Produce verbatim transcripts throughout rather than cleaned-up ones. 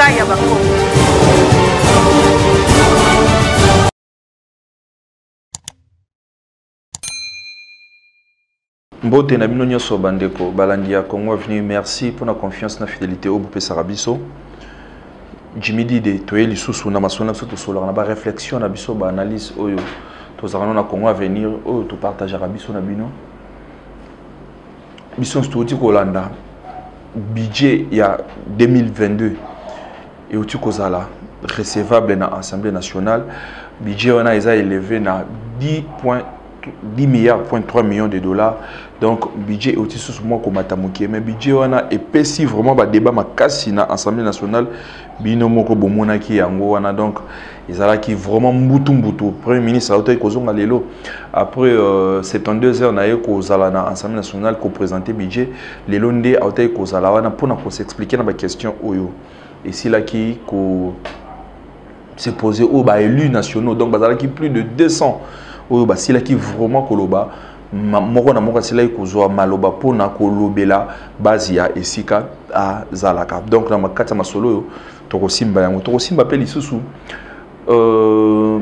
ya bakongo. Mbote na bino nyonso bandeko balandi ya Congo Avenir, merci pour la confiance na fidélité au Boupé Sarabiso. Jimmy Dide toye lisusu na masona biso to solo na ba réflexion na biso ba analyse oyo to zarano na Congo Avenir oyo to partager biso na bino. Biso studio Kolanda budget ya deux mille vingt-deux et outi kozala recevable na Assemblée nationale budget on a élevé na dix milliards point trois millions de dollars. Donc budget outi sous moi comme atamuki mais budget on a épaissi vraiment ba débat makasi na Assemblée nationale bino moko bomona ki yango wana. Donc ezala ki vraiment mbutu mbutu premier ministre auto kozonga lelo après euh, soixante-douze heures na yeko zala na Assemblée nationale ko présenter budget lelo ndé auto kozala wana pour na ko s'expliquer na ba question oyo et si là qui ko se poser au ba élus nationaux donc bazala ki plus de deux cents oyo ba si là qui vraiment koloba moko na moko sila kozwa maloba pona kolobela bazia esika a zalaka. Donc na makata masolo yo toko simba yango toko simba pe lisusu euh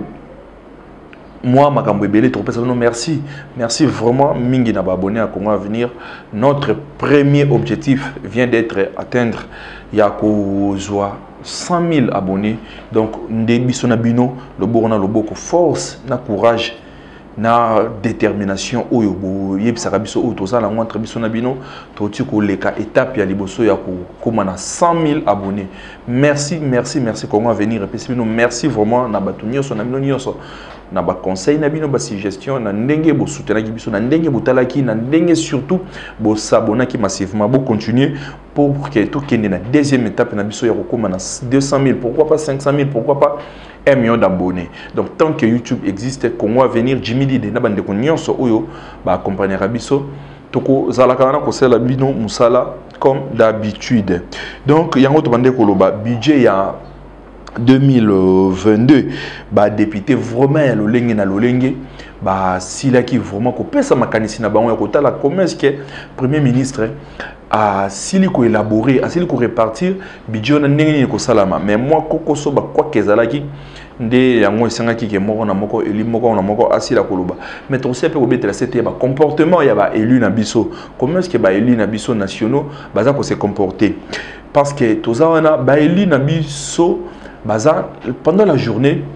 moi makambo ebele toko pesa non merci merci vraiment mingi na ba abonné à Congo Avenir. Notre premier objectif vient d'être atteindre ya kozwa cent mille abonnés. Donc nde biso na bino le borona loboko force na courage na détermination oyo bo yebisaka biso oyo tozala entre biso na bino toti koleka étape ya liboso ya koma na cent mille abonnés. Merci merci merci Congo Avenir et bino merci vraiment na bato nyonso na bino nyonso na ba conseil na bino ba suggestion na ndenge bo soutenaki biso na ndenge botalaki na ndenge surtout bo s'abonnaki massivement bo continuer pour que tout kende na deuxième étape na biso ya koma na deux cent mille, pourquoi pas cinq cent mille, pourquoi pas un million d'abonnés. Donc tant que YouTube existe, Congo Avenir, Jimmy Dide na bande ko nyonso oyo ba accompagner biso toko zalaka na ko sala bino musala comme d'habitude. Donc yango to bande ko loba budget ya deux mille vingt-deux ba député vraiment lo lenge na lo lenge ba sila ki vraiment ko pesa makanisi na bango ya ko tala comment est-ce que premier ministre a sili ko élaborer a sili ko répartir budget na ndenge ni ko salama. Mais moi koko so ba kwa kezalaki nde yango esangaki ke moko na moko eli moko na moko asila koloba. Mais to se pe ko betela c'était ba comportement ya ba élu na biso, comment est-ce que ba élu na biso nationaux baza ko se comporter, parce que toza wana ba élu na biso baza pendant la journée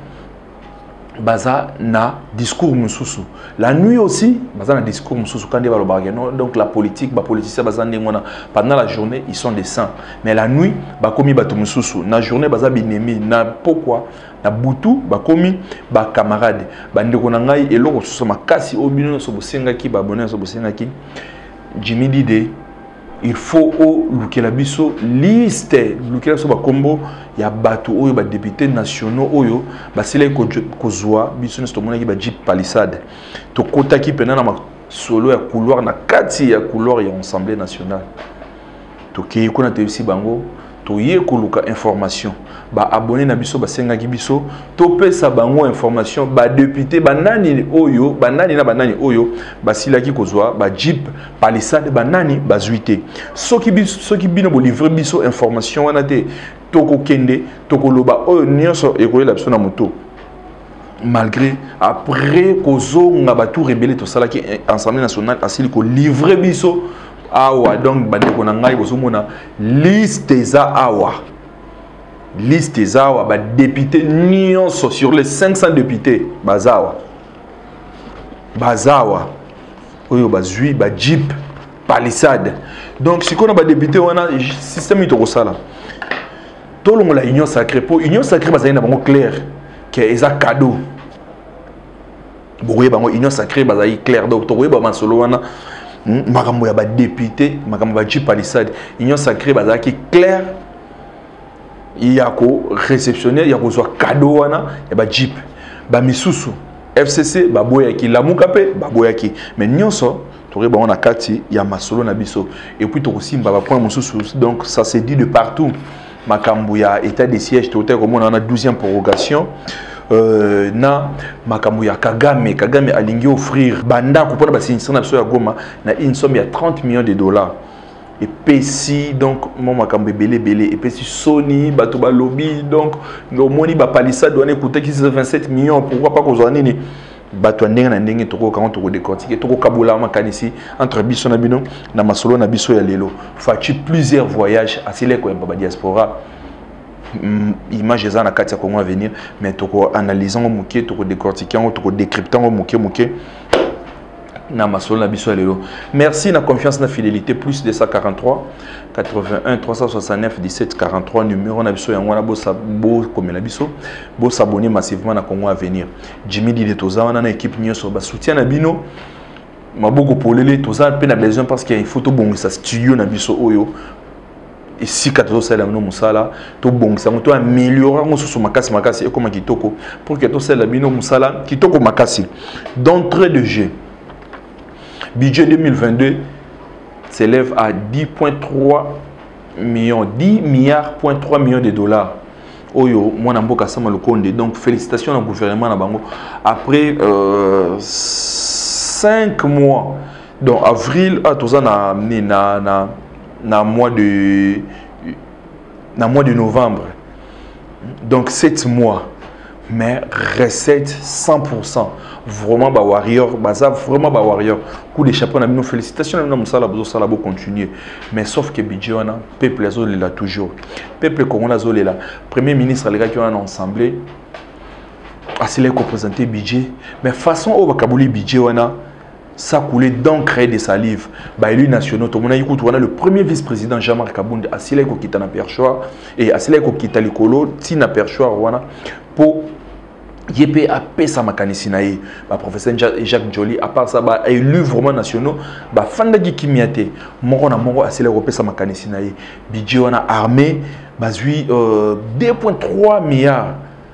baza na discours mususu, la nuit aussi baza na discours mususu quand ils va le non. Donc la politique ba politicien baza ndengona pendant la journée ils sont des saints, mais la nuit ba komi bato mususu na journée baza binemi na pourquoi na butu ba komi ba camarade ba ndeko na ngai eloko susu makasi obino so bosenga ki ba bonheur so bosenga ki Jimmy Dide. Il faut au lukela biso liste lukela biso ba kombo ya bato oyo ba députés nationaux oyo ba sele ko kozwa biso nesto mona ki ba Jeep Palisade to kota ki pena na solo ya couloir na kati ya couloir ya Assemblée nationale to ki ko na te aussi bango to ye ko luka information ba abonné na biso ba senga ki biso to pesa bango information ba député ba nani oyo ba nani na ba nani oyo ba silaki kozwa ba Jeep Palisade ba nani ba zuité soki biso soki bino bo livrer biso information wana te toko kende toko loba oyo nyonso ekoyela biso na moto malgré après kozo nga ba tout rebelle to salaki Assemblée nationale asili ko livrer biso awa. Donc bande ko na ngai bozomona liste za awa liste zawa ba député nyonso sur les cinq cents députés bazawa bazawa oyo bazui ba Jeep Palisade. Donc si on a ba député on a système to kosala to longo la union sacrée pour union sacrée bazali na bango clair que eza cadeau boye bango union sacrée bazali clair. Donc to ba masolo wana makambo ya ba député makambo ba Jeep Palisade union sacrée bazali clair. Il y a ko réceptionner, il y a ko soit cadeau wana et ba Jeep ba misusu F C C ba boyaki la mukape ba boyaki mais nyonso tore ba on a kati ya masolo na biso et puis to simba ba point misusu. Donc ça se dit de partout makambo ya état de siège to comme on a douzième prorogation euh, na makambo ya Kagame Kagame alingi offrir banda ko pona ba sinistra na biso ya Goma na une somme ya trente millions de dollars et P C donc mon makambe belé belé et P C Sony batoba lobby donc le moni ba palissa doit écouter qui c'est vingt-sept millions pourquoi pas qu'on ni bato ndenge na ndenge toko quand toko décortiquer toko kabula makanisi entre biso na bino na masolo na biso ya lelo fati plusieurs voyages à sile ko ba diaspora image eza na kati ya Congo à venir mais toko analysant au moké toko décortiquer toko décryptant au moké moké na masolo na biso lelo. Merci na confiance na fidélité plus deux cent quarante-trois quatre-vingt-un trois cent soixante-neuf dix-sept quarante-trois numéro na biso yango na bo sabo comme na biso bo s'abonner massivement na Congo à venir. Jimmy Dide toza wana na équipe nyonso ba soutien na bino maboko polele toza pe na besoin parce qu'il y a une photo bon ça studio na biso oyo et si katozo sala no musala to bongisa to améliorer ngo so makasi makasi et comme kitoko pour que to sala bino musala kitoko makasi d'entrée de jeu. Budget deux mille vingt-deux s'élève à dix virgule trois millions, dix milliards trois millions de dollars. Oyo, moi n'amboka sama le konde. Donc félicitations au gouvernement Nabango. Après euh, cinq mois, donc avril à tout ça na na na na mois de na mois de novembre. Donc sept mois. Mais recette cent pour cent. Vraiment, bah warrior, bah ça vraiment bah warrior. Coup de chapeau, nous félicitations, nous ça la ça la beau continuer. Mais sauf que budget on a, peuple azolé là toujours. Peuple Congo azolé là. Premier ministre les gars qui ont assemblé, assez les représenter budget. Mais façon au Bakabuli budget on a, ça coulait d'encre et de salive. Bah élus nationaux, tout le monde a écouté, on a le premier vice-président Jean-Marc Kabound, assez les qui na perchoir et assez les qui ta likolo, ti na perchoir on pour Yépé a payé sa makanisi na ye, bah professeur Jacques Joly, à part ça, bah élu vraiment nationaux, bah fanda qui kimiate, moro na moro a célé repé sa makanisi na ye, budget on a armé, bah zui deux virgule trois milliards,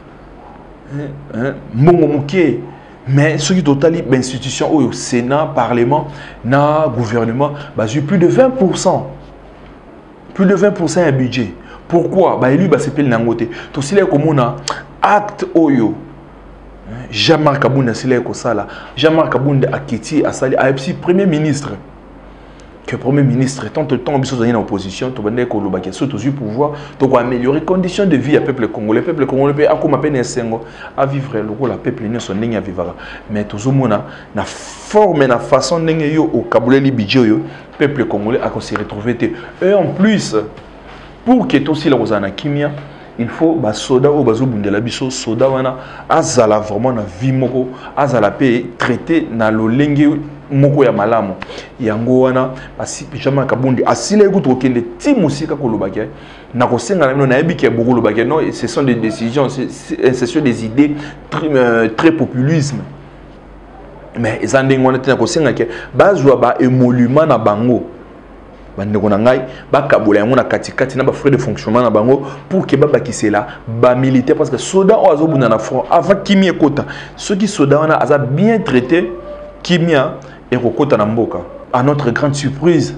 mongo mouké, mais ce qui total l'institution au Sénat, Parlement, na gouvernement, bah zui plus de vingt pour cent, plus de vingt pour cent un budget. Pourquoi? Bah élu bah c'est pile nangote, tout cela comme on a acte oyo. Jean-Marc Kabound a silé Kosala, Jean-Marc Kabound a quitté à Sali, a aussi premier ministre. Que premier ministre, tant de temps, ils en opposition, tu vas dire que le surtout du pouvoir, tu vas améliorer les conditions de vie à peuple congolais. Le peuple congolais a comme peine à vivre, le peuple n'est son ligne à vivre. Mais tout le monde a forme, la façon de au Kaboulé budget, le peuple congolais a se retrouvé. Et en plus, pour que tout cela soit en kimia, il faut que soda ou bazo bundela biso soda wana azala vraiment na vie moko azala pe traité na lolenge moko ya malamu yango wana basi Jean-Marc Kabound asile ekuto okende ti musika ko lobaki na ko senga na na yebi ke boko lobaki non ce sont des décisions ce sont des idées très, euh, très populisme mais ezande ngwana te na ko senga ke bazwa ba émolument na bango bandeko na ngai bakabola yango na katikati na ba frais de fonctionnement na bango pour que babakise là ba militaire parce que soda o azobuna na front avant kimia kota ceux qui soda wana aza bien traité kimia et kokota na mboka à notre grande surprise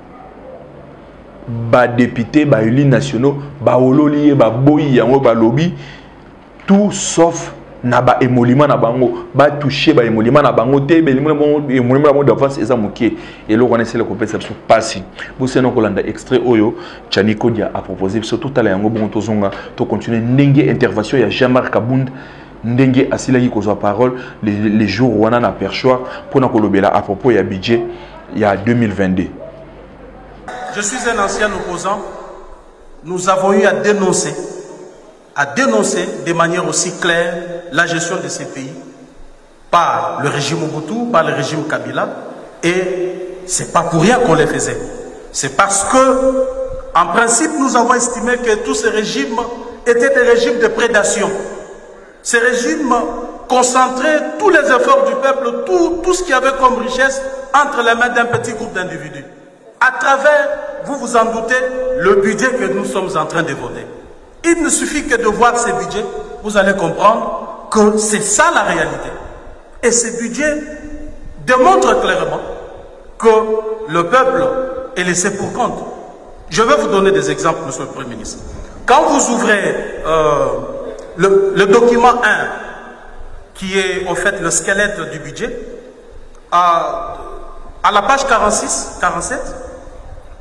ba député ba élus nationaux ba ololi ba boyi yango ba lobby tout sauf na ba émolument na bango ba toucher ba émolument na bango te be émolument na d'avance eza moké et là on essaie le compensation passi bo seno ko landa extrait oyo Chaniko Dia a proposé surtout tala yango bon tozonga to continuer ndenge intervention ya Jean-Marc Kabound ndenge asila ki kozwa parole les, les jours wana na perchoir pour na kolobela à propos ya budget ya deux mille vingt-deux. Je suis un ancien opposant. Nous avons eu à dénoncer à dénoncer de manière aussi claire la gestion de ces pays par le régime Mobutu, par le régime Kabila, et c'est pas pour rien qu'on les faisait. C'est parce que, en principe, nous avons estimé que tous ces régimes étaient des régimes de prédation. Ces régimes concentraient tous les efforts du peuple, tout, tout ce qu'il y avait comme richesse entre les mains d'un petit groupe d'individus. À travers, vous vous en doutez, le budget que nous sommes en train de voter. Il ne suffit que de voir ces budgets, vous allez comprendre que c'est ça la réalité. Et ces budgets démontrent clairement que le peuple est laissé pour compte. Je vais vous donner des exemples, monsieur le Premier ministre. Quand vous ouvrez euh, le, le document un, qui est en fait le squelette du budget, à, à la page quarante-six, quarante-sept,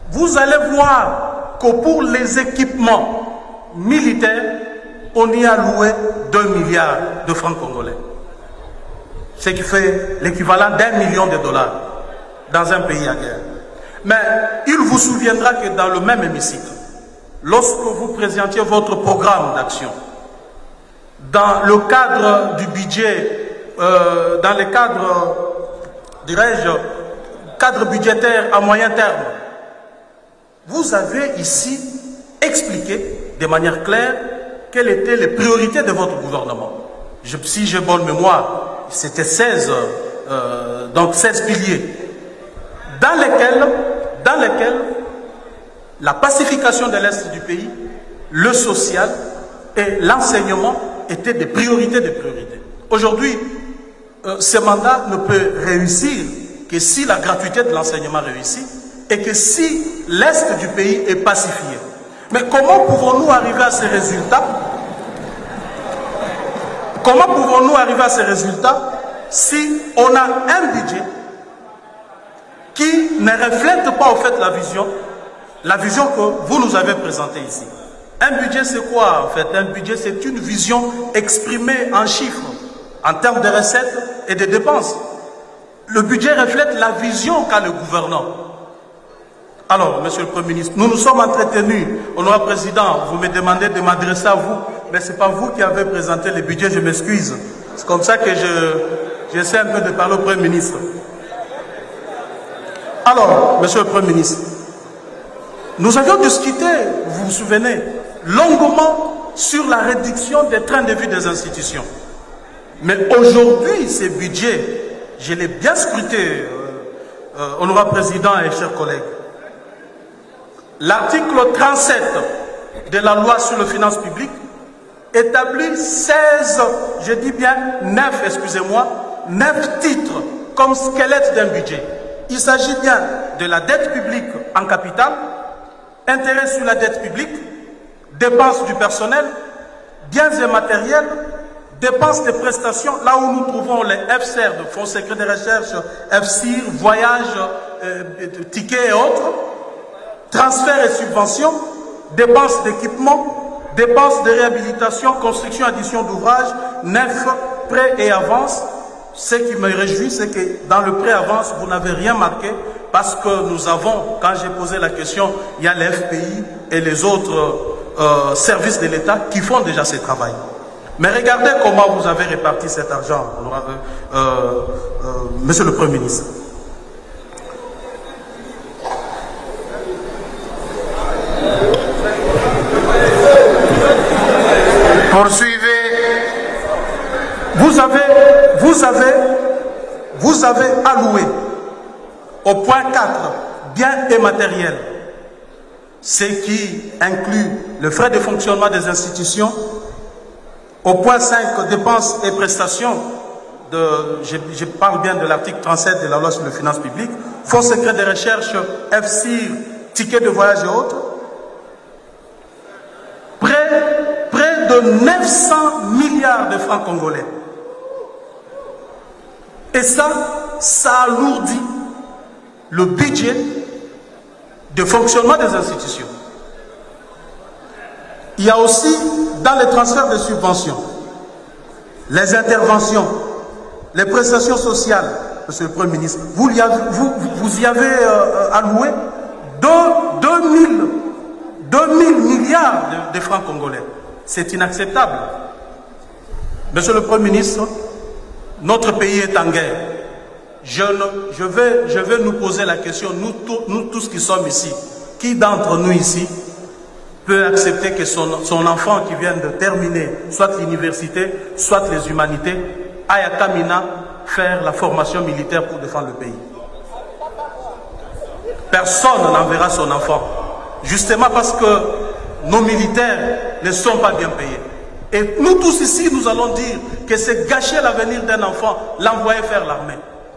vous allez voir que pour les équipements militaires, on y a loué deux milliards de francs congolais. Ce qui fait l'équivalent d'un million de dollars dans un pays à guerre. Mais il vous souviendra que dans le même hémicycle, lorsque vous présentiez votre programme d'action, dans le cadre du budget, euh, dans le cadre, dirais-je, cadre budgétaire à moyen terme, vous avez ici expliqué de manière claire quelles étaient les priorités de votre gouvernement. Je, si j'ai bonne mémoire, c'était seize, euh, donc seize piliers, dans lesquels, dans lesquels la pacification de l'Est du pays, le social et l'enseignement étaient des priorités des priorités. Aujourd'hui, euh, ce mandat ne peut réussir que si la gratuité de l'enseignement réussit et que si l'Est du pays est pacifié. Mais comment pouvons-nous arriver à ces résultats? Comment pouvons-nous arriver à ces résultats si on a un budget qui ne reflète pas au fait la vision, la vision que vous nous avez présentée ici? Un budget, c'est quoi en fait? Un budget, c'est une vision exprimée en chiffres, en termes de recettes et de dépenses. Le budget reflète la vision qu'a le gouvernant. Alors, Monsieur le Premier ministre, nous nous sommes entretenus. Honorable Président, vous me demandez de m'adresser à vous, mais ce n'est pas vous qui avez présenté le budget, je m'excuse. C'est comme ça que je, j'essaie un peu de parler au Premier ministre. Alors, Monsieur le Premier ministre, nous avions discuté, vous vous souvenez, longuement sur la réduction des trains de vie des institutions. Mais aujourd'hui, ces budgets, je l'ai bien scruté, euh, euh, Honorable Président et chers collègues. L'article trente-sept de la loi sur les finances publiques établit seize, je dis bien neuf, excusez-moi, neuf titres comme squelette d'un budget. Il s'agit bien de la dette publique en capital, intérêt sur la dette publique, dépenses du personnel, biens et matériels, dépenses de prestations, là où nous trouvons les F C R, de Fonds secret de recherche, F C I R, voyages, euh, tickets et autres, transferts et subventions, dépenses d'équipement, dépenses de réhabilitation, construction, addition d'ouvrages, neufs, prêts et avances. Ce qui me réjouit, c'est que dans le pré-avance, vous n'avez rien marqué parce que nous avons, quand j'ai posé la question, il y a les F P I et les autres euh, services de l'État qui font déjà ce travail. Mais regardez comment vous avez réparti cet argent, euh, euh, euh, Monsieur le Premier ministre. Poursuivez. Vous avez, vous avez, vous avez alloué au point quatre, biens et matériels, ce qui inclut le frais de fonctionnement des institutions. Au point cinq, dépenses et prestations, de, je, je parle bien de l'article trente-sept de la loi sur les finances publiques, fonds secret de recherche, F C I R, tickets de voyage et autres. Près, près de neuf cents milliards de francs congolais. Et ça, ça alourdit le budget de fonctionnement des institutions. Il y a aussi, dans les transferts de subventions, les interventions, les prestations sociales, Monsieur le Premier ministre, vous y avez, vous, vous y avez euh, alloué deux mille milliards de, de francs congolais. C'est inacceptable. Monsieur le Premier ministre, notre pays est en guerre. Je, ne, je, vais, je vais nous poser la question, nous, tout, nous tous qui sommes ici, qui d'entre nous ici peut accepter que son, son enfant qui vient de terminer soit l'université, soit les humanités, aille à Kamina faire la formation militaire pour défendre le pays? Personne n'enverra son enfant. Justement parce que nos militaires ne sont pas bien payés. Et nous tous ici, nous allons dire que c'est gâcher l'avenir d'un enfant, l'envoyer faire l'armée.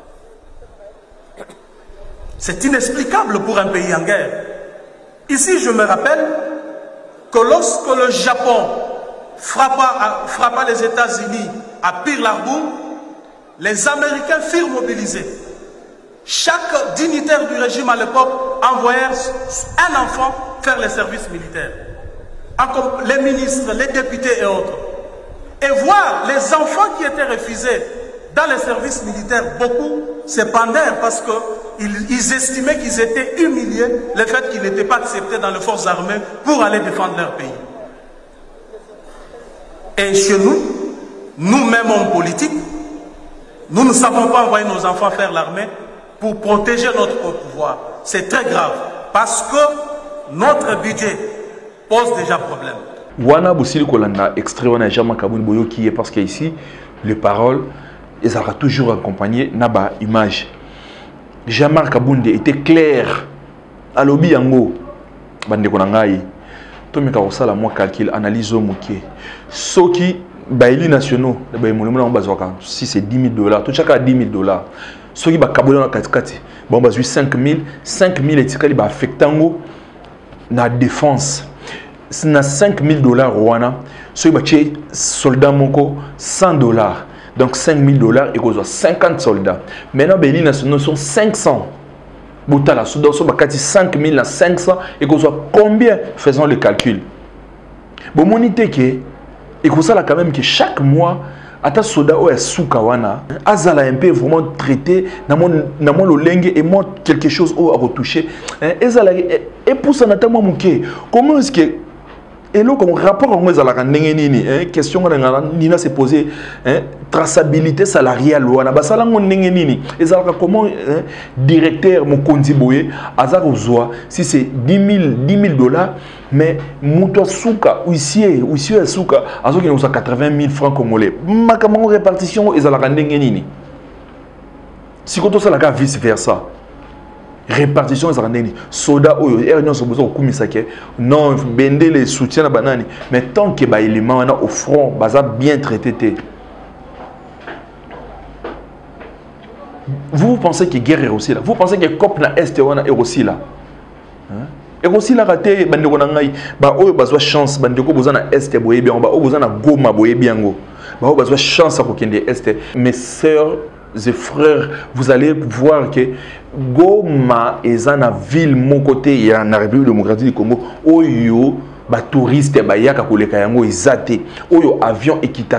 C'est inexplicable pour un pays en guerre. Ici, je me rappelle que lorsque le Japon frappa, frappa les États-Unis à Pearl Harbor, les Américains furent mobilisés. chaque dignitaire du régime à l'époque envoyait un enfant faire les services militaires. Les ministres, les députés et autres. Et voir les enfants qui étaient refusés dans les services militaires, beaucoup se pendaient parce qu'ils ils estimaient qu'ils étaient humiliés le fait qu'ils n'étaient pas acceptés dans les forces armées pour aller défendre leur pays. Et chez nous, nous-mêmes hommes politiques, nous ne savons pas envoyer nos enfants faire l'armée pour protéger notre pouvoir. C'est très grave parce que notre budget pose déjà problème. Wana Boussili Kolanda, extrait Wana Jama Kaboun Boyo qui est parce qu'ici, les paroles, elles seront toujours accompagnées d'aba image. Jamar Kabounde était clair. À l'obi yango, bande konangai. Tomi Karosala moi calcul analyse au mouké. Soki baili nationaux, bah mon bazooka. Si c'est dix mille dollars, tout chacun a dix mille dollars. Soki ba kabolo na katikati, bon bazui cinq mille, cinq mille et tikali ba affectango na défense. Na cinq mille dollars wana, soki ba tché soldat moko cent dollars. Donc cinq mille dollars et qu'on soit cinquante soldats. Maintenant, les nationaux sont cinq cents. Boutala, soudan, so bakati cinq mille à cinq cents et qu'on soit combien? Faisons le calcul. Bon, mon idée que, et qu'on ça là quand même que chaque mois, à ta soda ou à soukawana, azala un peu vraiment traité, n'a mon le lengue et moi quelque chose à retoucher. Et pour ça, notamment mon comment est-ce que et là, comme rapport à moi, la question Nina s'est posée, traçabilité salariale, comment directeur mon kondiboye, si c'est dix mille dollars, mais Moutoua Souka, huissier, huissier Souka, il y a quatre-vingt mille francs congolais. Ma répartition, ils ont si quand on s'est vice versa. Répartition est rendue soda oyo ernion so besoin kumisake non bender les soutiens à banani mais tant que ba élément au front baza bien traité. Vous pensez que guerre est aussi là, vous pensez que cop na est est aussi là, et aussi là raté bandeko na ngai ba oyo bazwa chance bandeko boza na est boye bien ba oyo boza na Goma boye bien go ba oyo bazwa chance à kokende est. Mes sœurs et frères, vous allez voir que Goma est dans la ville, mon côté, il y a la République démocratique du Congo, où il y a des touristes, il y a des avions et qui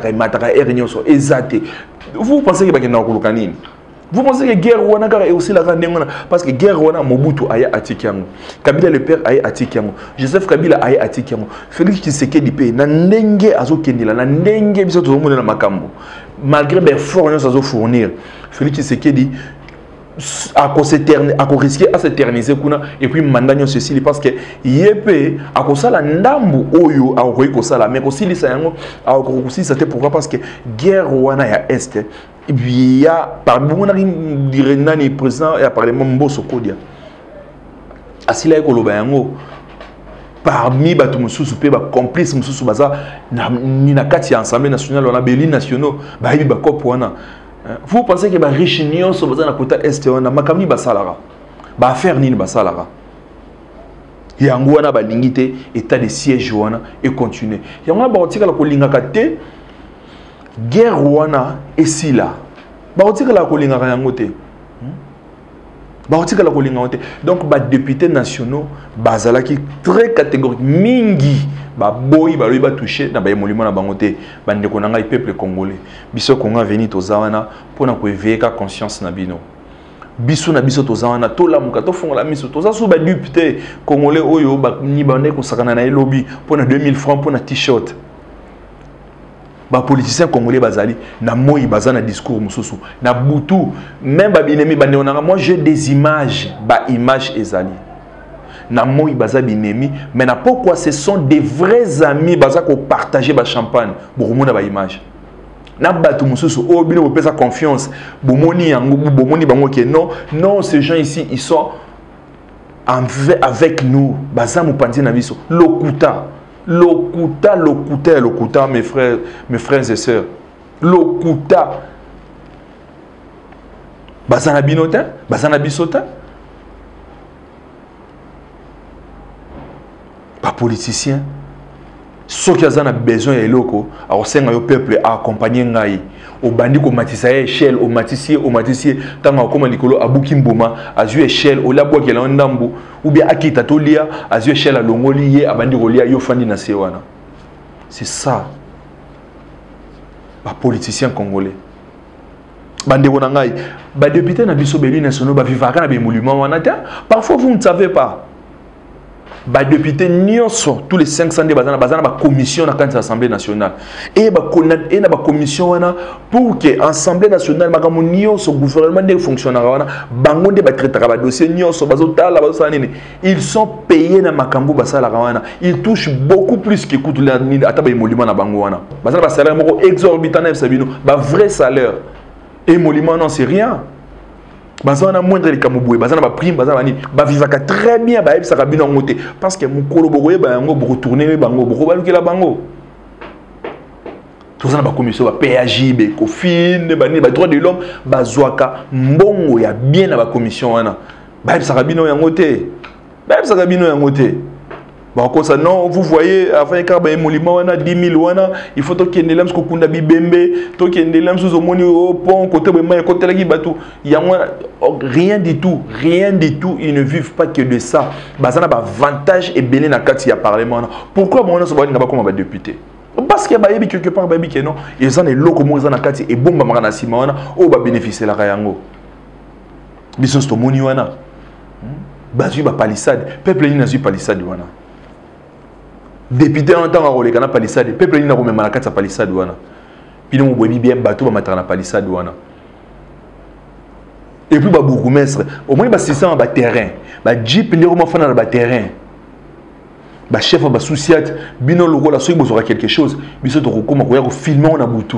vous pensez que vous Vous pensez que la guerre est aussi la grande parce que la guerre est Mobutu a Atikiango, Kabila le père a Atikiango, Joseph Kabila a Atikiango, Félix Tshisekedi pe na ndenge azokendela na ndenge biso tozomona na makambo. Malgré les efforts que nous fournir, Félix Tshisekedi a risqué à s'éterniser et puis mandat ceci parce que yépe a kosala ndambu oyo a koyi kosala mais aussi les sayango a aussi c'était pourquoi parce que guerre wana ya est il y a parmi mon dire nani président et parlement Mbosso Kodia asila ekoloba yango parmi bato mususu pe ba complice mususu baza ni na kati ya Assemblée nationale on a beli nationaux ba yibi ba kopo wana. Vous pensez que les riches nyons sont dans la côte est on a makamni basalara ba faire nini basalara yango wana ba lingité état de siège wana et continuer yango ba otika la kolingaka te guerre wana esila ba otika la kolingaka yango te ba otika la kolingaka te donc ba députés nationaux bazalaki très catégorique mingi ba boy ba ba touché na ba emolimo na bangote ba ndeko na ngai peuple congolais biso konga veni tozawana pona ko éveiller conscience na bino biso na biso tozawana to la muka to fongola miso toza sou ba député congolais oyo ba ni ba ndeko sakana na lobby pona deux mille francs pona t-shirt ba politiciens congolais bazali na moi bazana discours mususu na butu même ba binemi ba ndeko na moi j'ai des images ba images ezali na moi baza binemi mais na pourquoi ce sont des vrais amis baza ko partager ba champagne bokomona ba image na batu mususu o bino pesa confiance bomoni yango bomoni bango ke non non ces gens ici ils sont avec nous baza mupandi na biso lokuta lokuta lokuta lokuta mes frères mes frères et sœurs lokuta baza na binota baza na bisota pas politicien. Ceux qui ont besoin de locaux, alors c'est un peuple à accompagner ngai. au bandi ko matisa échelle au matisier au matisier tanga comme likolo abuki mboma azu échelle au labo ke la ndambu ou bien akita to lia azu échelle a longoli ye abandi ko lia yo fandi na sewana. C'est ça. Ba politicien congolais. Bande wonangai ba député na biso beli nationaux ba vivaka na be monument wana ta parfois vous ne savez pas. Ba député nyonso tous les cinq cents de bazana bazana ba commission na kanti l'Assemblée nationale et ba konat et na ba commission wana pour que Assemblée nationale makamo nyonso gouvernement de fonctionnaire wana bango de ba traiter ba dossier nyonso bazotala bazosala nini ils sont payés na makambo basala wana ils touchent beaucoup plus que coûte la ata ba émolument na bango wana bazana ba salaire moko exorbitant na sabino ba vrai salaire émolument non c'est rien. Bazana moindre les kamuboué, bazana ba prime, bazana ni ba vivaka très bien, ba eb saka bino ngote parce que mukolo bogoye ba yango bo retourner bango, bo baluki la bango. Tout ça ba commission ba P A J, ba Cofin, ba ni ba droit de l'homme, ba zwaka mbongo ya bien na ba commission wana. Ba eb saka bino yangote. Ba eb saka bino yangote. Bah, comme ça, non, vous voyez, avant qu'il y ait un monument, dix mille, il faut que les lames soient bibembe, que les lames soient au pont, côté de côté de bateau. Il y a rien du tout, rien du tout, ils ne vivent pas que de ça. Bah, ça a un avantage et bien dans le a parlement. Pourquoi moi, on n'a pas comme un député? Parce qu'il y a quelque part, non, ils ont des locaux, ils ont des quartiers et bon, bah, simana, oh, bah, bénéficier la rayango. Bisous, c'est au monument. Bah, tu vas palissade, peuple, il n'a pas palissade, wana. Député en tant que na palissade, peuple ni na ko memala kata palissade wana. Pino mo bobi bien bateau ba matana palissade wana. Et puis ba bourgmestre, au moins ba six ba terrain, ba jeep ndeko mo fana na ba terrain. Ba chef ba souciat, bino loko la soki bozora quelque chose, biso to ko koma ko ya ko filmer on a butu.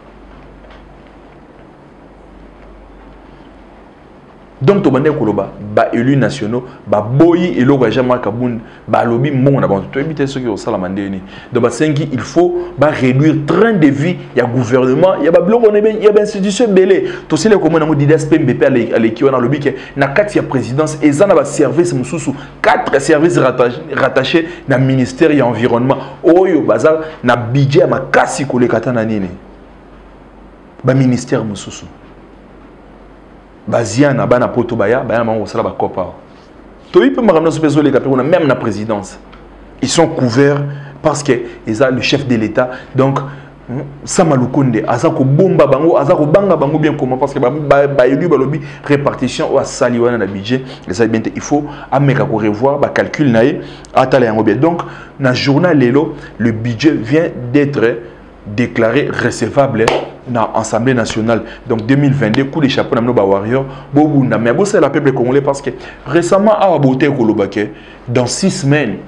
Donc, tu as koloba ba élus nationaux, ba boyi et le Rajama Kaboun, ba lobby mon avant. Tu évites ceux qui ont ça la mandéni. Donc, il faut ba réduire train de vie. Il y a gouvernement, il y a ba bloc, il y a institution belé. Tu sais les comment on dit d'aspect M B P à l'équipe dans le lobby que na quatre présidence et ça na ba service mususu quatre services rattachés na ministère et environnement. Oyo bazar na budget ma kasi ko le katana nini. Ba ministère mususu. Baziana bana poto baya baya mango sala ba kopa to yi pe maramna so les capitaux même la présidence ils sont couverts parce que ils ont le chef de l'état donc Samalukonde azako bomba bango azako banga bango bien comment parce que ba ba élu ba lobby répartition ou saliwana na budget les bien il faut ameka ko revoir ba calcul naé atala yango bien donc na journal lelo le budget vient d'être déclaré recevable dans l'Assemblée nationale. Donc deux mille vingt-deux, coup de chapeau dans nos warriors, Bobunda. Mais c'est la peuple congolais parce que récemment, à Aboté Kolobake, dans six semaines,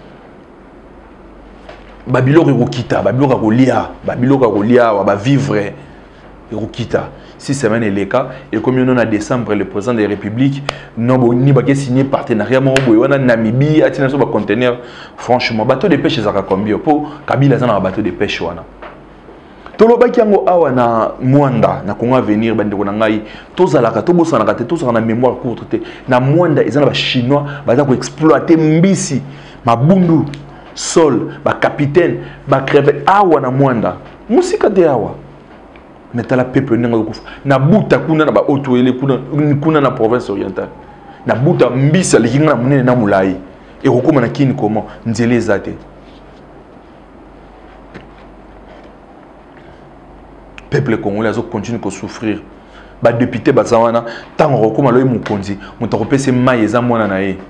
Babylone Rokita, Babylone Rolia, Babylone Rolia, va vivre Rokita. Six semaines et les cas. Et comme on a décembre, le président de la République, non, ni pas signé partenariat, on a Namibie, a tiré sur le conteneur. Franchement, bateau de pêche, ça a combien pour Kabila, ça a un bateau de pêche. Tolobaki yango awa na Mwanda na Congo venir bande ko ngai tozalaka tobosanaka te tozala na mémoire courte te na Mwanda ezana ba chinois baza ko exploiter mbisi mabundu sol ba capitaine ba crevette awa na Mwanda musika te awa metala peuple nenga kufa na buta kuna na ba otoele kuna kuna na province orientale na buta mbisi alikinga na munene na mulai e kokoma na kini comment nzele zate. Peuple congolais continue à souffrir. Les députés, tant qu'on recommande le Mukonzi, on t'a repéré ces mailles à moi naé.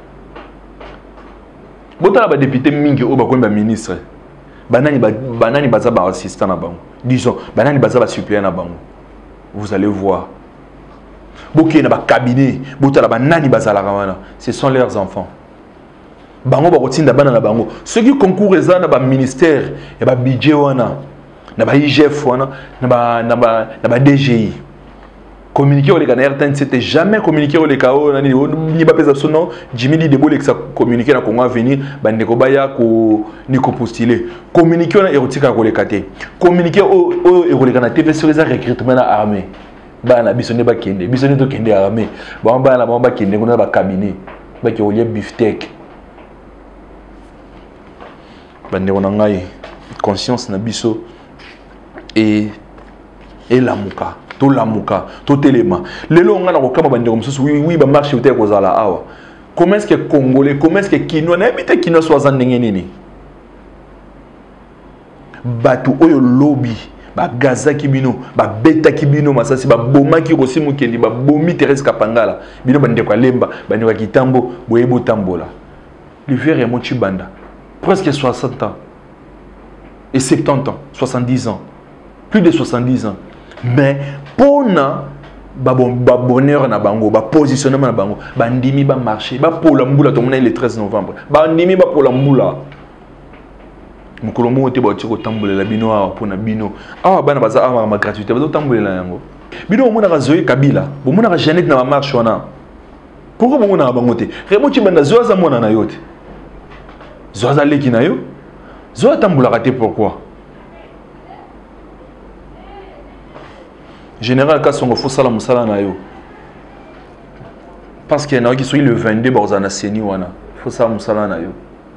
Bon, les députés mingi au bakon ba ministre. Banani banani baza ba assistant na bango. Disons, banani baza ba suppléant na bango. Vous allez voir. Boké na ba cabinet, botala banani baza la ramana. Ce sont leurs enfants. Bango ba rotinda bana na bango. Ceux qui concourent na ba ministère et ba budget wana. Na ba I G F wana na ba na ba na ba D G I communiquer au Ghana R T N c'était jamais communiquer au Lekao na ni ba pesa sono Jimmy Di Debole que ça communiquer na Congo venir ba ndeko baya ko ni ko postuler communiquer na erotika ko lekate communiquer au au erotika na T V sur les recrutement na armée ba na bisone ba kende bisone to kende armée ba ba na ba kende ko na ba cabinet ba ki olie beefsteak ba ndeko na ngai conscience na biso. Et et lamuka to lamuka to telema lelo nga na kokama bandeko msusu oui oui ba marché uté kozala awa. Comment est-ce que Congolais, comment est-ce que Kinois, n'habite Kinois soit en nini? Batu oyo lobby, ba Gaza kibino, ba Beta kibino, masasi ba Boma ki rosi mukendi, ba Bomi Thérèse Kapangala, bino bande kwa lemba, bande kwa kitambo, boyebo tambola. L'hiver est mochi banda, presque soixante ans, et soixante-dix ans, soixante-dix ans, plus de soixante-dix ans. Mais pour na ba bonheur na bango, ba positionnement na bango, ba ndimi ba marché, ba pola mbula to mona le treize novembre. Ba ndimi ba pola mbula. Mukolo mo te ba tiko tambolela bino awa pona bino. Awa bana baza awa ma gratuité ba tambolela yango. Bino mona ka Zoé Kabila, bo mona ka Jeannette na ba marche wana. Pourquoi bo mona ba bango te? Remo ti banda Zoaza mona na yote. Zoaza leki na yo. Zoa tambola ka te pourquoi? Général Kassongo faut sala musala na yo. Parce qu'il y en a qui sont le vingt-deux borzana seni wana. Faut sala musala na yo.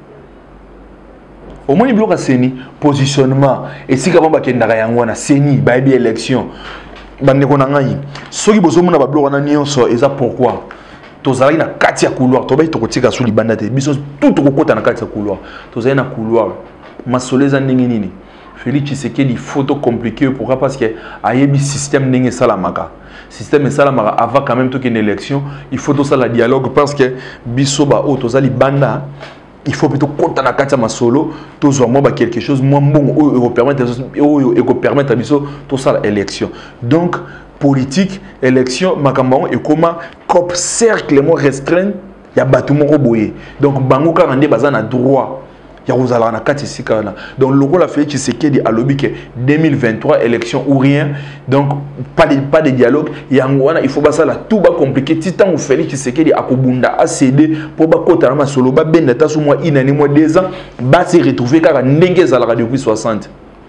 Au moins il bloque seni positionnement et si ka bamba kendaka yango na seni ba bi élection. Bande ko na ngai. Soki bozo mona ba bloque na nyonso eza pourquoi? Tozali na kati ya couloir, to ba to kotika sous libanda te. Biso tout to kokota na kati ya couloir. Tozali na couloir. Masoleza ndenge nini? Félix Tshisekedi photo compliqué pourquoi parce que ayebi système n'engé salamaka système salamaka avant quand même tout une élection il faut tout ça la dialogue parce que bisoba o tozali banda il faut plutôt compter na kati masolo tous moi ba quelque chose moins bon ou permettre ou permettre biso tout ça l'élection donc politique élection makambo et comment cop cercle moins restreint il y a bâtiment boyé donc bango ka rende bazana droit. Donc le rôle a fait Tshisekedi à lobby que deux mille vingt-trois élection ou rien donc pas de pas de dialogue il faut pas ça là tout va compliqué titan ou Félix Tshisekedi a kobunda a cédé pour ba kota na solo ba beneta sous moi inani moi deux ans ba se retrouver car ndenge za la depuis soixante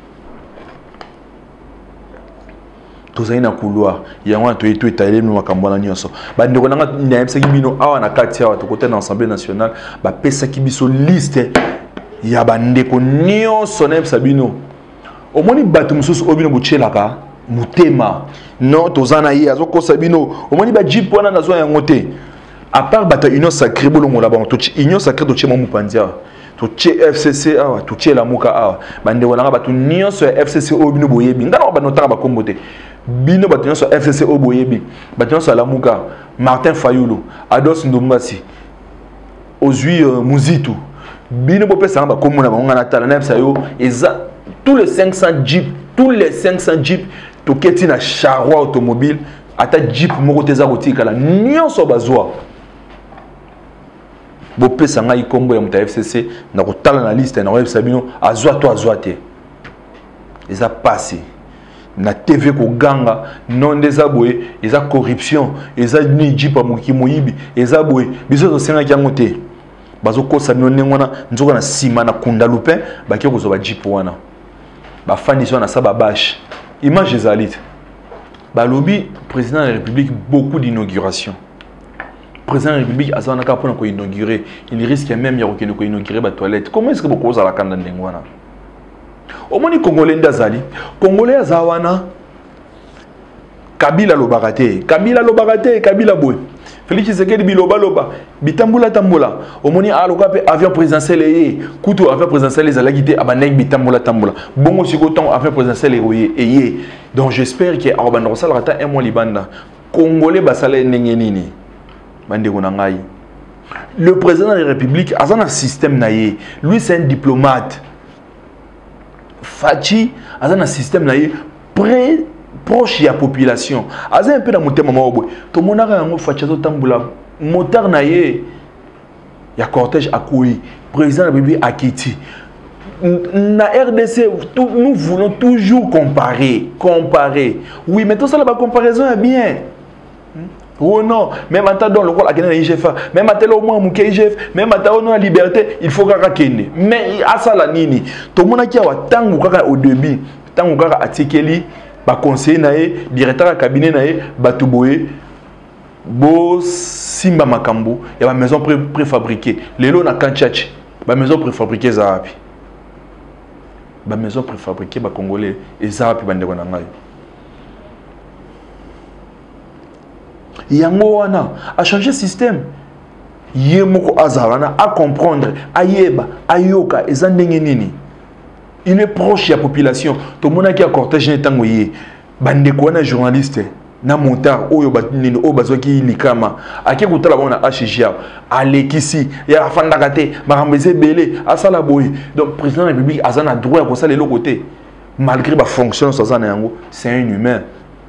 tous na couloir yango to eto etalé no makambo na nyonso ba ndeko na nyamsa kibino awa na kati awa to côté na Assemblée nationale ba pesa kibiso liste ya bandeko nyonso na sabino omoni bato mususu obino bochelaka mutema non tozana ye azoko sabino omoni ba jeep wana nazo yango te à part bato union sacrée bolongo la ba to union sacrée to chema mupandia to che F C C awa to che la muka awa bandeko na bato nyonso F C C obino boyebi ngana ba notaka ba kombote bino bato nyonso F C C oboyebi bato nyonso la muka Martin Fayulu Ados Ndombasi Ozui uh, Muzitu bino bo pesa ba komona ba ngana tala na pesa yo eza tous les cinq cents jeep tous les cinq cents jeep to keti na charroi automobile ata jeep moko teza kotika la nyonso bazwa bo pesa ngai kombo ya muta F C C na ko tala na liste na web sabino azwa to azwa te eza passé na T V ko ganga non des aboye eza corruption eza ni jeep amuki moyibi eza boye biso to senga kyango te bazo kosa none ngwana nzoka na sima na kunda lupin baki ko zo ba jeep wana ba fani so na saba bash image ezalite ba lobby président de la République beaucoup d'inauguration président de la République azana ka pona ko inaugurer il risque même ya ko inaugurer ba toilette comment est-ce que boko za la kanda ndengwana omoni congolais ndazali congolais azawana Kabila lobarate Kabila lobarate Kabila boy Félix Tshisekedi biloba loba bitambula tambula omoni aloka pe avion présidentiel e kuto avion présidentiel les alagité abanek bitambula tambula bongo sikoton avion présidentiel e e donc j'espère que Arban Rosal rata un mois libanda congolais basale ndenge nini bande kona ngai le président de la République a un système naie lui c'est un diplomate Fachi a un système naie près proche de la population. A un peu dans mon thème, tout le monde a un Fachi tambula moteur naie. Il y a cortège à Koui, président de la République à Kiti. Na R D C, tout, nous voulons toujours comparer, comparer. Oui, mais tout ça, la comparaison est bien. Oh non, même à dans le rôle à Kenya I G F, même à tel au moins mon I G F, même à tel au moins la liberté, il faut qu'à Kenya. Mais à ça la nini, tout le monde qui a tant au début, tant ou à Tikeli, ba conseiller naé, directeur de cabinet naé, Batouboé, Bo Simba Makambo, il y a ma maison pré préfabriquée. Les lots na Kanchach, ma maison préfabriquée Zahapi. Ma maison préfabriquée ba Congolais et Zahapi bande ko na ngai. yango wana a changé système yemoko azawana a comprendre ayeba ayoka ezandenge nini il est proche de la population tout le monde qui a cortège n'etango yé bande ko na journaliste na montar oyo batnini o bazwaki likama ake kutala bona H G A alekisi ya fandaka te marambeze belé asala boy donc président de la République azana droit ko sala le côté malgré ba fonction ça zana yango c'est un humain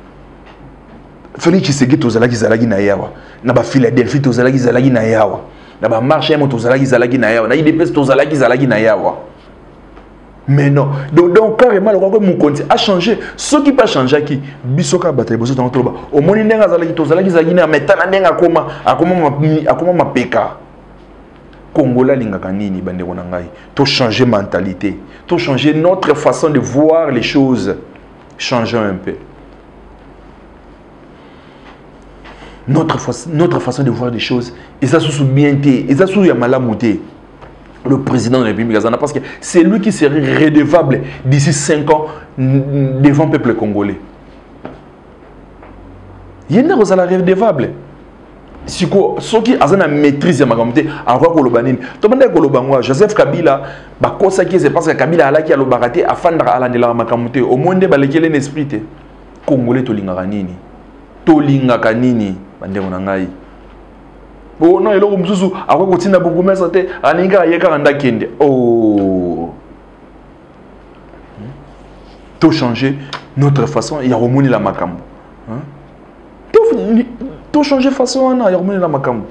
Félix Tshisekedi tozalaki zalaki na yawa na ba Philadelphie tozalaki zalaki na yawa na ba marché mo tozalaki zalaki na yawa na I D P S tozalaki zalaki na yawa mais non donc donc carrément le quoi mon compte a changé ce qui pas changé qui bisoka bataille bozo dans toba au moni ndenga zalaki tozalaki zalaki na metana ndenga koma akoma akoma mapeka Congolais lingaka nini bande ko na ngai to changer mentalité to changer notre façon de voir les choses changeons un peu Notre, fa notre façon de voir les choses, et ça sous bien et ça sous Yamalamouté, le président de la République Gazana, parce que c'est lui qui serait redevable d'ici cinq ans devant le peuple congolais. Il y a une redevable. Si ceux qui ont la maîtrise de ma communauté, à quoi Kolobanine, tout le monde Kolobangwa, Joseph Kabila, bah quoi ça qui c'est parce que Kabila a la qui a l'obaraté afin de la de la ma communauté, au moins de balayer l'esprit congolais tolingaranini, tolingakanini. Oh non, il a dit après continue à beaucoup mais c'était aninga yeka anda kende. Oh. Tout changer notre façon, il y a remonté la makambo. Hein? Tout tout changer façon il y a remonté la makambo.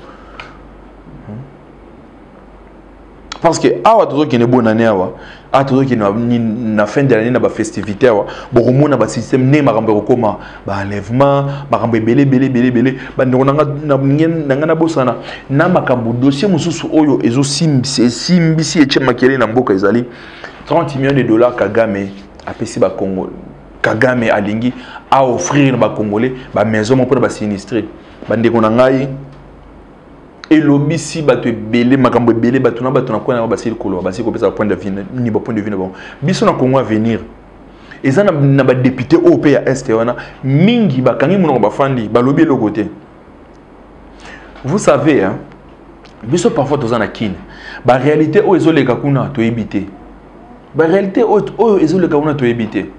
Parce que awa tout qui est bonne année awa, a tout qui na fin de l'année na ba festivité awa, bo remona ba système né makambo koma, ba enlèvement, makambo belé belé belé belé, ba ndonga na ngien na ngana bosana, na makambo dossier mususu oyo ezo simbi simbi si eche makele na mboka ezali trente millions de dollars Kagame a pesi ba Congo. Kagame alingi a offrir ba Congolais ba maison pour ba sinistré. Ba ndeko na ngai et lobby si bato belé makambo belé bato na bato na ko na ba sili kolo ba sili ko pesa point de vue ni ba point de vue bon biso na Congo à venir et ça na ba député au P A S wana mingi ba kangi muno ba fandi ba lobby le côté vous savez hein biso parfois tous en akine ba réalité o ezole kakuna to ebité ba réalité o o ezole kakuna to ebité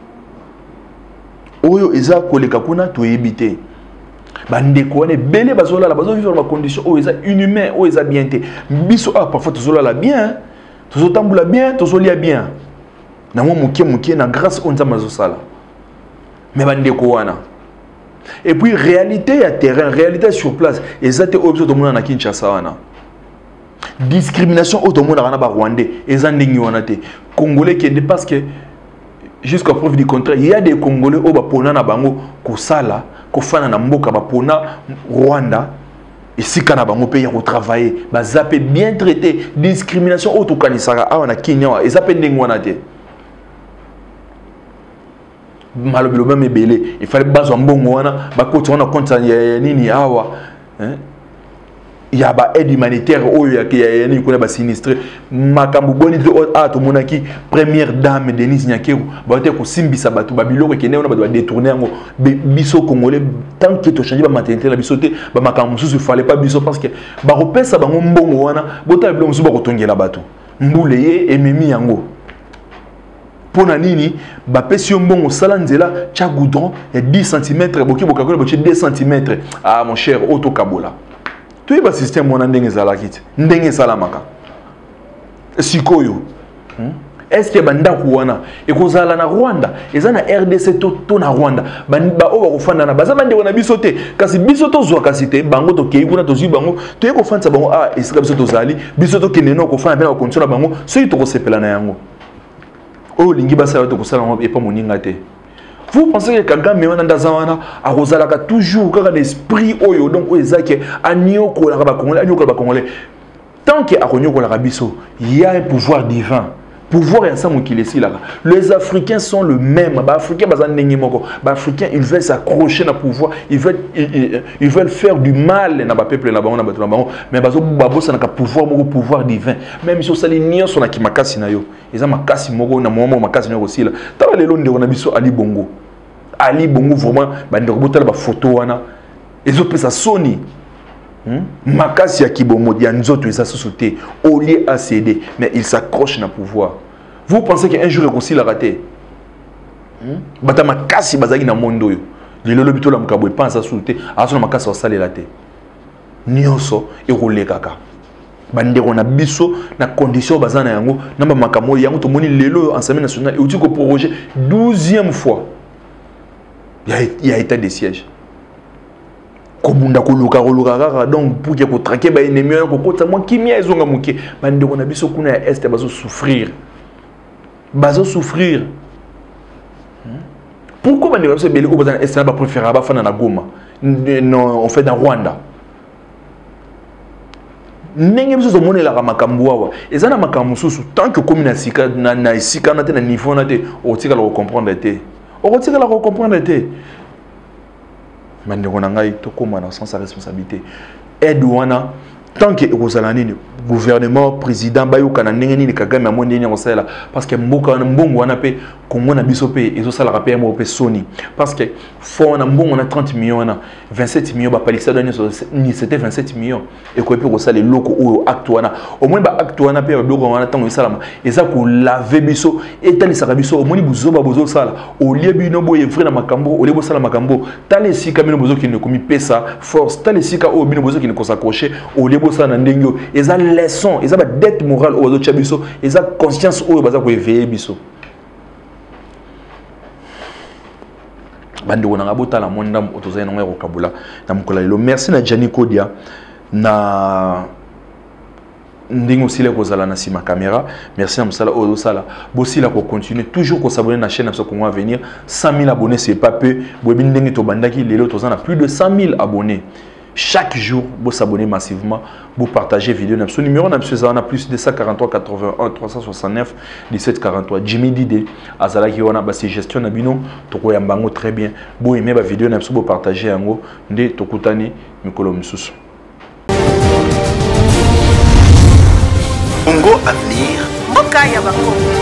oyo eza koleka kuna to ebité bandeko wane belé bazola la bazo vivre dans conditions où ils inhumains où ils bien té biso ah parfois tozola la bien tozotambula bien tozolia bien na mo mukie mukie na grâce on mazo sala mais bandeko wana et puis réalité à terrain réalité sur place ezate obso to mona na Kinshasa wana discrimination auto mona na ba Rwandais ezandingi wana té congolais qui est parce que jusqu'à preuve du contraire il y a des congolais au bapona na bango kosala kofana na mboka bapona Rwanda ici kana bango pays ya travailler ba zappé bien traité discrimination auto kanisaka awa na Kenya et zappé ndenge wana te malobelo même belé il fallait bazwa mbongo wana bakoti wana compte ya nini awa hein il y a ba aide humanitaire oyo ya ya ni ko na ba sinistré makambu boni a to monaki première dame Denise Nyakeru ba te ko simbisa batu ba biloko ke ne on ba détourner ngo biso congolais tant que to changer ba maternité la biso te ba makambu susu fallait pas biso parce que ba repesa bango mbongo wana bota biloko susu ba ko tongela batu mbule ye ememi yango pona nini ba pesi mbongo sala nzela cha goudron ya dix centimètres boki bokakole bochi deux centimètres ah mon cher auto kabola tout le système on a ndenge zalakit ndenge salamaka sikoyo est-ce que banda kuwana ekozala na Rwanda ezana R D C to to na Rwanda ba o ba kofanda na baza bande wana biso te kasi biso to zwa kasi te bango to kei kuna to zwi bango to yeko fanta bango ah esika biso to zali biso to keneno ko fanda na condition na bango so to ko sepela na yango o lingi basa to ko sala et pas moninga te. Vous pensez que Kagame a a toujours l'esprit oyo donc Ezake anio ko la Congolais anio ko la Congolais tant que akonyo ko la biso il y a un pouvoir divin pouvoir ensemble qui les là les Africains sont le même ba Africains bazan ndenge moko ba Africains ils veulent s'accrocher na pouvoir ils veulent ils, ils veulent faire du mal na ba peuple na bango na bato na bango mais bazo babosa na ka pouvoir moko pouvoir divin même si osali nyonso na kimakasi na yo eza makasi moko na momo makasi na kosila tala lelo ndeko na biso Ali Bongo Ali Bongo vraiment bande ko botala ba photo wana ils ont pris ça Sony. Makasi ya kibomo ya nzoto eza société au lieu à céder mais il s'accroche na pouvoir. Vous pensez qu'un jour il va rater? Bata makasi bazaki na mondo yo. Lelo lobito la mukabo pense à société, aso na makasi osalela te. Nyonso e roule kaka. Bandeko na biso na condition bazana yango namba makamo yango to moni lelo Assemblée nationale et uti ko projet douzième fois. Il y a il y a état de siège. Kobunda koluka koluka kaka donc pour que ko traquer ba ennemi ko kota moi kimia ezonga muke bandeko na biso kuna ya est bazo souffrir bazo souffrir pourquoi bandeko biso beliko bazana est ba préférer ba fana na Goma non on fait dans Rwanda ndenge biso zo monela ka makambo wawa ezana makambo susu tant que commune sika na na sika na te na niveau na te o tika la comprendre te o tika la comprendre te. Mandeko na ngai to koma na sens sa responsabilité aide wana tant que ekozalani gouvernement président bayo kana ndenge nini Kagame amonde nyako sala parce que mboka na mbongo wana pe Congo na biso pe ezo sala ka pe mo pe Sony parce que fo na mbongo na trente millions na vingt-sept millions ba palisa donné ni c'était vingt-sept millions et ko pe ko sala loko o acte wana au moins ba acte wana pe ba loko wana tango salama eza ko laver biso etali saka biso au moins buzoba bozo sala au lieu bino boye vrai na makambo au lieu bo sala makambo tale sika bino bozo ki ne komi pesa force tale sika o bino bozo ki ne ko s'accrocher au lieu bo sala na ndengo eza leçon eza ba dette morale au bazo chabiso eza conscience o baza ko éveiller biso. Bande wona ngabota la monda otoza na ngero kabula na mukola lelo merci na Jani Kodia na ndingo sile kozala na sima caméra merci na musala ozo sala bosila ko continuer toujours ko s'abonner na chaîne na Congo à venir cent mille abonnés c'est pas peu boyebi ndenge to bandaki lelo toza na plus de cent mille abonnés. Chaque jour, vous vous abonnez massivement, vous partagez vidéo. Notre numéro on a plus de cent quarante-trois quatre-vingt-un trois cent soixante-neuf dix-sept quarante-trois. Jimmy Dide, Azala qui a ses gestion nabino, toko yambango très bien. Vous aimez la vidéo, vous partagez en haut, de tokutani mikolo misusu. Congo Avenir. Mboka ya Bakongo.